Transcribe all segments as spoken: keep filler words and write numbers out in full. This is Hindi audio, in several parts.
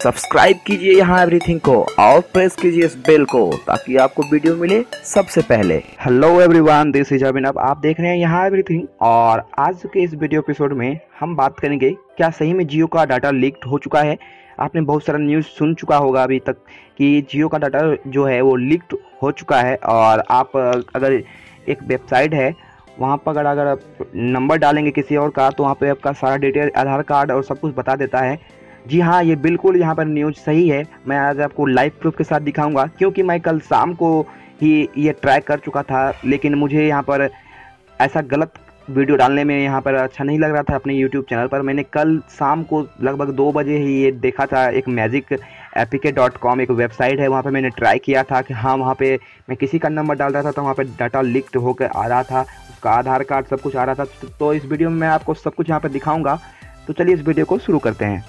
सब्सक्राइब कीजिए यहाँ एवरीथिंग को और प्रेस कीजिए इस बेल को ताकि आपको वीडियो मिले सबसे पहले। Hello everyone, this is Abhinav, आप देख रहे हैं यहाँ एवरीथिंग। और आज के इस वीडियो एपिसोड में हम बात करेंगे क्या सही में जियो का डाटा लीक हो चुका है। आपने बहुत सारा न्यूज़ सुन चुका होगा अभी तक कि जियो का डाटा जो है वो लीक हो चुका है। और आप अगर एक वेबसाइट है वहाँ पर अगर अगर आप नंबर डालेंगे किसी और का तो वहाँ पे आपका सारा डिटेल, आधार कार्ड और सब कुछ बता देता है। जी हाँ, ये बिल्कुल यहाँ पर न्यूज़ सही है। मैं आज आपको लाइव प्रूफ के साथ दिखाऊंगा क्योंकि मैं कल शाम को ही ये ट्राई कर चुका था, लेकिन मुझे यहाँ पर ऐसा गलत वीडियो डालने में यहाँ पर अच्छा नहीं लग रहा था अपने यूट्यूब चैनल पर। मैंने कल शाम को लगभग दो बजे ही ये देखा था। एक मैजिक एपीके डॉट कॉम एक वेबसाइट है, वहाँ पर मैंने ट्राई किया था कि हाँ वहाँ पे मैं किसी का नंबर डाल रहा था तो वहाँ पे डाटा लीक होकर आ रहा था, उसका आधार कार्ड सब कुछ आ रहा था। तो इस वीडियो में मैं आपको सब कुछ यहाँ पर दिखाऊँगा। तो चलिए इस वीडियो को शुरू करते हैं।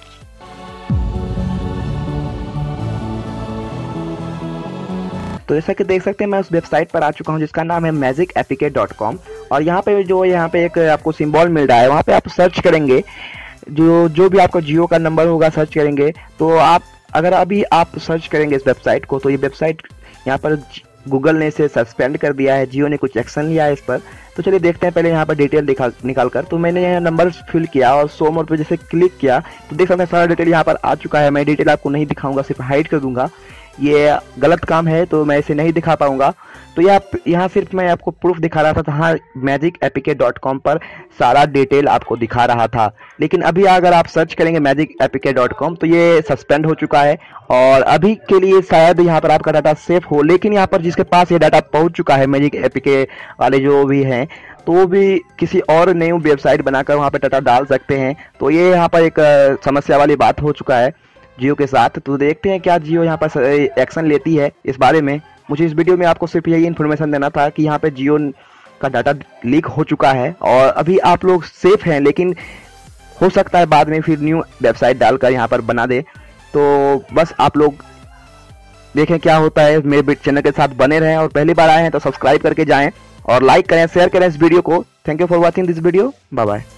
तो जैसा कि देख सकते हैं मैं उस वेबसाइट पर आ चुका हूं जिसका नाम है मैजिक एपीके डॉट कॉम। और यहाँ पे जो यहाँ पे एक आपको सिंबल मिल रहा है, वहाँ पे आप सर्च करेंगे जो जो भी आपका जियो का नंबर होगा सर्च करेंगे। तो आप अगर अभी आप सर्च करेंगे इस वेबसाइट को तो ये वेबसाइट यहाँ पर गूगल ने इसे सस्पेंड कर दिया है, जियो ने कुछ एक्शन लिया है इस पर। तो चलिए देखते हैं पहले यहाँ पर डिटेल दिखा निकाल कर। तो मैंने यहाँ नंबर फिल किया और शो मोर पे जैसे क्लिक किया तो देख सकते हैं सारा डिटेल यहाँ पर आ चुका है। मैं डिटेल आपको नहीं दिखाऊंगा, सिर्फ हाइड कर दूंगा, ये गलत काम है तो मैं इसे नहीं दिखा पाऊंगा। तो यह यहाँ सिर्फ मैं आपको प्रूफ दिखा रहा था। हाँ, मैजिक एपीके डॉट कॉम पर सारा डिटेल आपको दिखा रहा था, लेकिन अभी अगर आप सर्च करेंगे मैजिक एपीके डॉट कॉम तो ये सस्पेंड हो चुका है और अभी के लिए शायद यहाँ पर आपका डाटा सेफ हो। लेकिन यहाँ पर जिसके पास ये डाटा पहुँच चुका है, मैजिक एपीके वाले जो भी हैं, तो वो भी किसी और न्यू वेबसाइट बनाकर वहाँ पर डाटा डाल सकते हैं। तो ये यहाँ पर एक समस्या वाली बात हो चुका है जियो के साथ। तो देखते हैं क्या जियो यहाँ पर एक्शन लेती है इस बारे में। मुझे इस वीडियो में आपको सिर्फ यही इन्फॉर्मेशन देना था कि यहाँ पे जियो का डाटा लीक हो चुका है और अभी आप लोग सेफ हैं, लेकिन हो सकता है बाद में फिर न्यू वेबसाइट डालकर यहाँ पर बना दे। तो बस आप लोग देखें क्या होता है। मेरे चैनल के साथ बने रहें और पहली बार आए हैं तो सब्सक्राइब करके जाएँ और लाइक करें, शेयर करें इस वीडियो को। Thank you for watching this video. Bye bye.